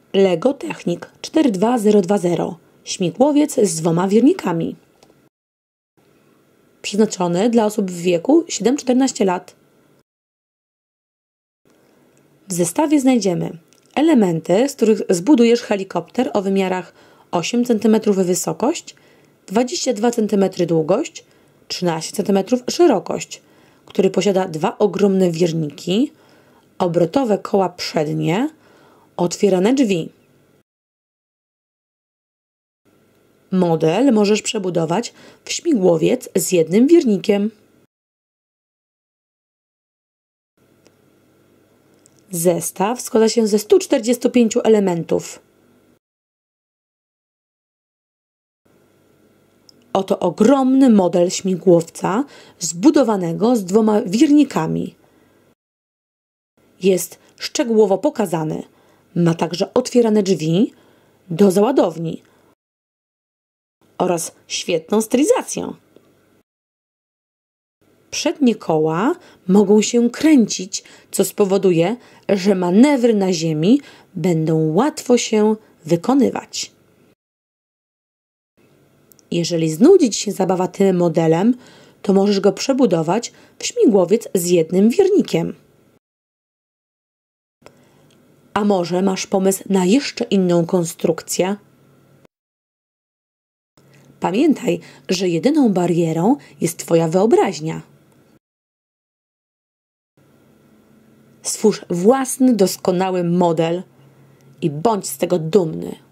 Lego Technik 42020. Śmigłowiec z 2 wirnikami. Przeznaczony dla osób w wieku 7-14 lat. W zestawie znajdziemy elementy, z których zbudujesz helikopter o wymiarach 8 cm wysokość, 22 cm długość, 13 cm szerokość, który posiada 2 ogromne wirniki, obrotowe koła przednie, otwierane drzwi. Model możesz przebudować w śmigłowiec z 1 wirnikiem. Zestaw składa się ze 145 elementów. Oto ogromny model śmigłowca zbudowanego z 2 wirnikami. Jest szczegółowo pokazany. Ma także otwierane drzwi do załadowni oraz świetną stylizację. Przednie koła mogą się kręcić, co spowoduje, że manewry na ziemi będą łatwo się wykonywać. Jeżeli znudzi Ci się zabawa tym modelem, to możesz go przebudować w śmigłowiec z 1 wirnikiem. A może masz pomysł na jeszcze inną konstrukcję? Pamiętaj, że jedyną barierą jest Twoja wyobraźnia. Stwórz własny, doskonały model i bądź z tego dumny.